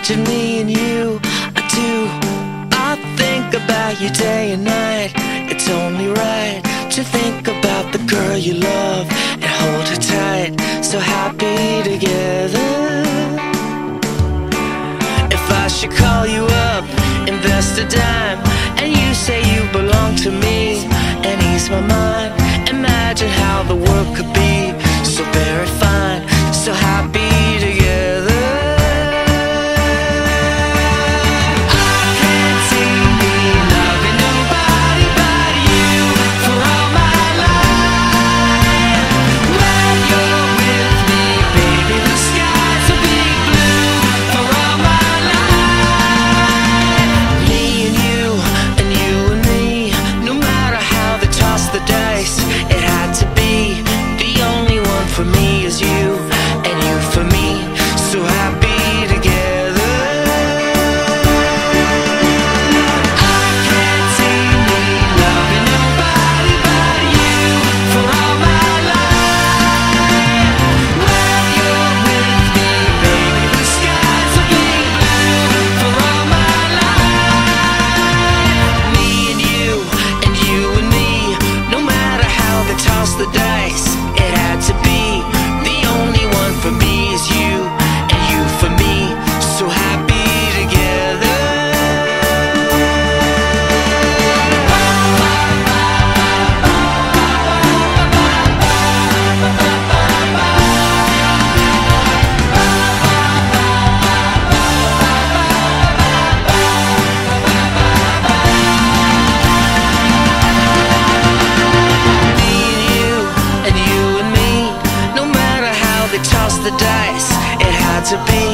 imagine me and you. I do. I think about you day and night. It's only right to think about the girl you love and hold her tight. So happy together. If I should call you up, invest a dime, and you say you belong to me and ease my mind, imagine how the world could be so very fine, so happy together. It had to be. The only one for me is you, and you for me. So happy together. I can't see me loving nobody but you for all my life. When you're with me, baby, the skies will be blue for all my life. Me and you and me. No matter how they toss the dice, it had to be. The only one for me is you, and you for me. So happy together. Toss the dice, it had to be.